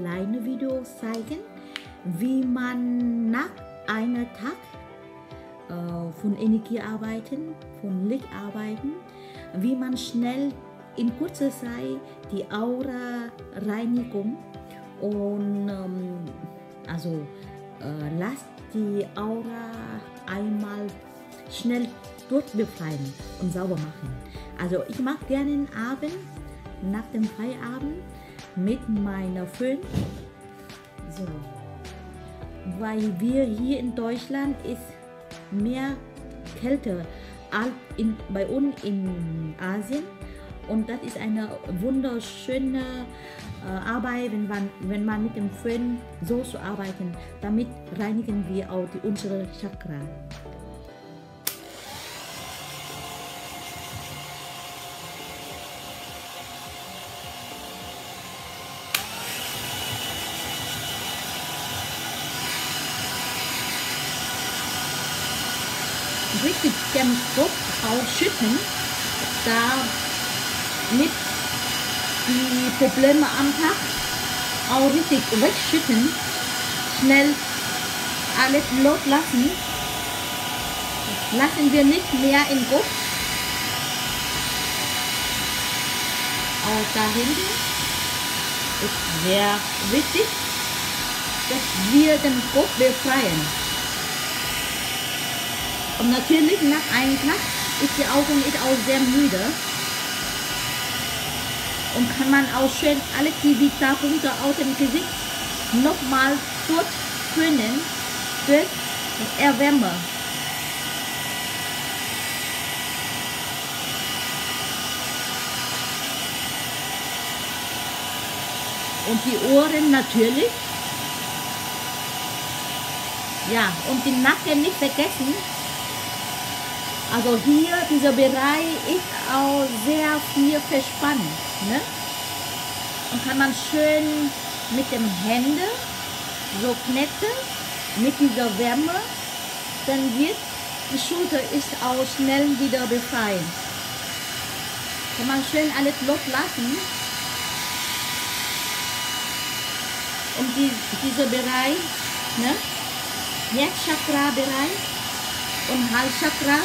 kleine Video zeigen, wie man nach einem Tag von Energie arbeiten, von Licht arbeiten, wie man schnell in kurzer Zeit die Aura Reinigung und lasst die Aura einmal schnell durchbefreien und sauber machen. Also ich mache gerne den Abend, nach dem Feierabend mit meiner Föhn. So. Weil wir hier in Deutschland ist mehr kälter als bei uns in Asien. Und das ist eine wunderschöne Arbeit, wenn man mit dem Föhn so zu arbeiten. Damit reinigen wir auch unsere Chakra. Richtig den Kopf ausschütten, damit die Probleme am Tag auch richtig wegschütten, schnell alles loslassen. Lassen wir nicht mehr im Kopf. Auch da hinten ist sehr wichtig, dass wir den Kopf befreien. Und natürlich nach einem Tag ist die Augen auch sehr müde. Und kann man auch schön alle die Vita-Punkte aus dem Gesicht nochmal durchföhnen durch Erwärme. Und die Ohren natürlich. Ja, und die Nacken nicht vergessen. Also hier, dieser Bereich ist auch sehr viel verspannt. Ne? Und kann man schön mit den Händen so kneten, mit dieser Wärme, dann wird die Schulter ist auch schnell wieder befreit. Kann man schön alles loslassen. Und dieser Bereich, ne? Herzchakra-Bereich und Halschakra.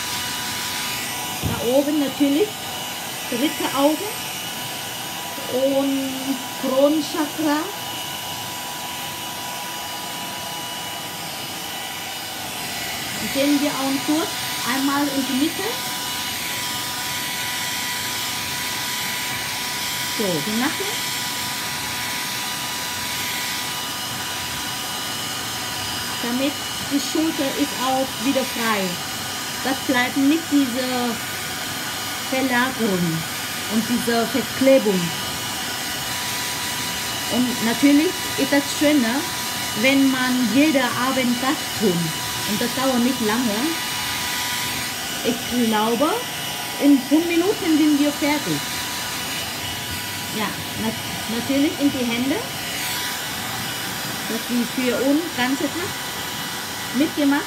Da oben natürlich dritte Auge und Kronchakra. Gehen wir auch kurz einmal in die Mitte. So, die Nacken. Damit die Schulter ist auch wieder frei. Das bleibt nicht diese Verlagerung und diese Verklebung. Und natürlich ist das schöner, wenn man jeden Abend das tut. Und das dauert nicht lange. Ich glaube, in 5 Minuten sind wir fertig. Ja, natürlich in die Hände. Das ist für uns den ganzen Tag mitgemacht.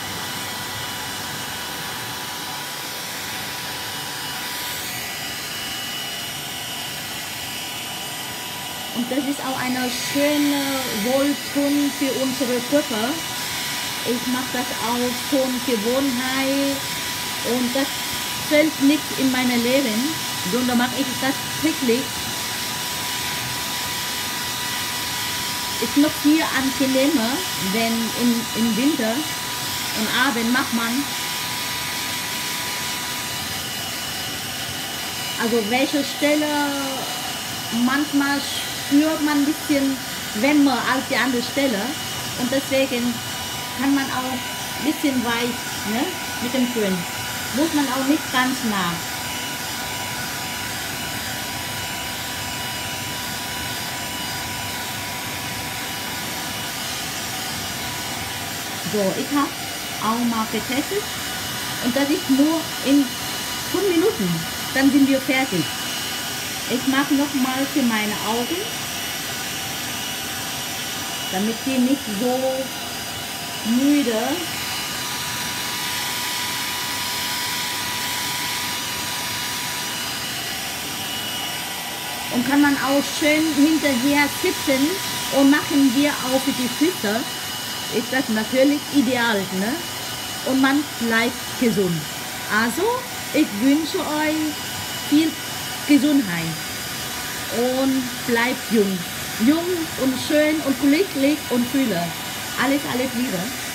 Und das ist auch eine schöne Wohltun für unsere Körper. Ich mache das auch von Gewohnheit und das fällt nicht in mein Leben, sondern mache ich das täglich. Ist noch viel angenehmer, wenn im Winter und Abend macht man. Also welche Stelle manchmal spürt man ein bisschen wärmer als die andere Stelle und deswegen kann man auch ein bisschen weich, ne, mit dem Föhn. Muss man auch nicht ganz nah. So, ich habe auch mal getestet und das ist nur in 5 Minuten, dann sind wir fertig. Ich mache nochmal für meine Augen, damit die nicht so müde. und kann man auch schön hinterher sitzen und machen wir auch für die Füße. Ist das natürlich ideal, ne? Und man bleibt gesund. Also, ich wünsche euch viel Gesundheit und bleibt jung. Jung und schön und glücklich und fühle. Alles, alles Liebe.